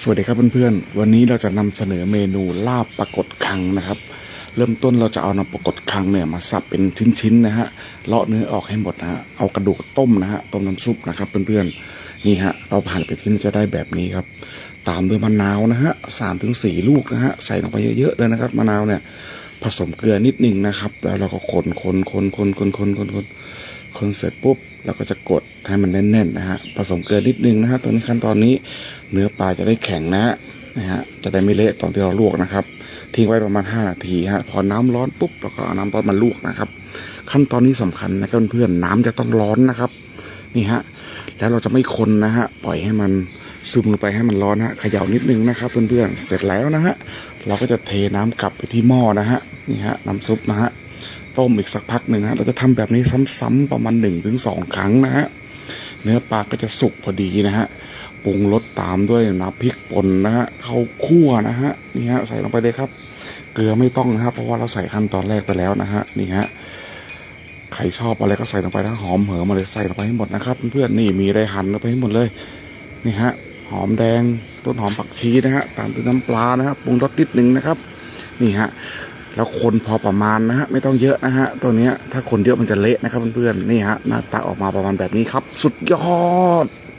สวัสดีครับเพื่อนๆวันนี้เราจะนำเสนอเมนูลาบปลากดคังนะครับเริ่มต้นเราจะเอานำปลากดคังเนี่ยมาสับเป็นชิ้นๆนะฮะเลาะเนื้อออกให้หมดนะฮะเอากระดูกต้มนะฮะต้มน้ำซุปนะครับเพื่อนๆนี่ฮะเราผ่านไปชิ้นจะได้แบบนี้ครับตามด้วยมะนาวนะฮะ3 ถึง 4 ลูกนะฮะใส่ลงไปเยอะๆเลยนะครับมะนาวเนี่ยผสมเกลือนิดนึงนะครับแล้วเราก็คนเสร็จปุ๊บเราก็จะกดให้มันแน่นๆนะฮะผสมเกลือนิดนึงนะฮะตอนนี้ขั้นตอนนี้เนื้อปลาจะได้แข็งนะฮะจะได้ไม่เละตอนที่เราลวกนะครับทิ้งไว้ประมาณ5 นาทีฮะพอน้ำร้อนปุ๊บเราก็เอาน้ำร้อนมาลวกนะครับขั้นตอนนี้สำคัญนะครับเพื่อนๆน้ำจะต้องร้อนนะครับนี่ฮะแล้วเราจะไม่คนนะฮะปล่อยให้มันซึมลงไปให้มันร้อนฮะเขย่านิดนึงนะครับเพื่อนๆเสร็จแล้วนะฮะเราก็จะเทน้ำกลับไปที่หม้อนะฮะนี่ฮะน้ำซุปนะฮะต้มอีกสักพักหนึ่งฮะเราจะทำแบบนี้ซ้ำๆประมาณ1 ถึง 2 ครั้งนะฮะเนื้อปลาก็จะสุกพอดีนะฮะปรุงรสตามด้วยน้ำพริกป่นนะฮะข้าวคั่วนะฮะนี่ฮะใส่ลงไปเลยครับเกลือไม่ต้องนะครับเพราะว่าเราใส่ขั้นตอนแรกไปแล้วนะฮะนี่ฮะใครชอบอะไรก็ใส่ลงไปทั้งหอมเหมาเลยใส่ลงไปให้หมดนะครับเพื่อนๆนี่มีอะไรหั่นลงไปให้หมดเลยนี่ฮะหอมแดงต้นหอมผักชีนะฮะตามด้วยน้ำปลานะฮะปรุงรสนิดนึงนะครับนี่ฮะแล้วคนพอประมาณนะฮะไม่ต้องเยอะนะฮะตัวเนี้ยถ้าคนเยอะมันจะเละนะครับเพื่อนๆนี่ฮะหน้าตาออกมาประมาณแบบนี้ครับสุดยอด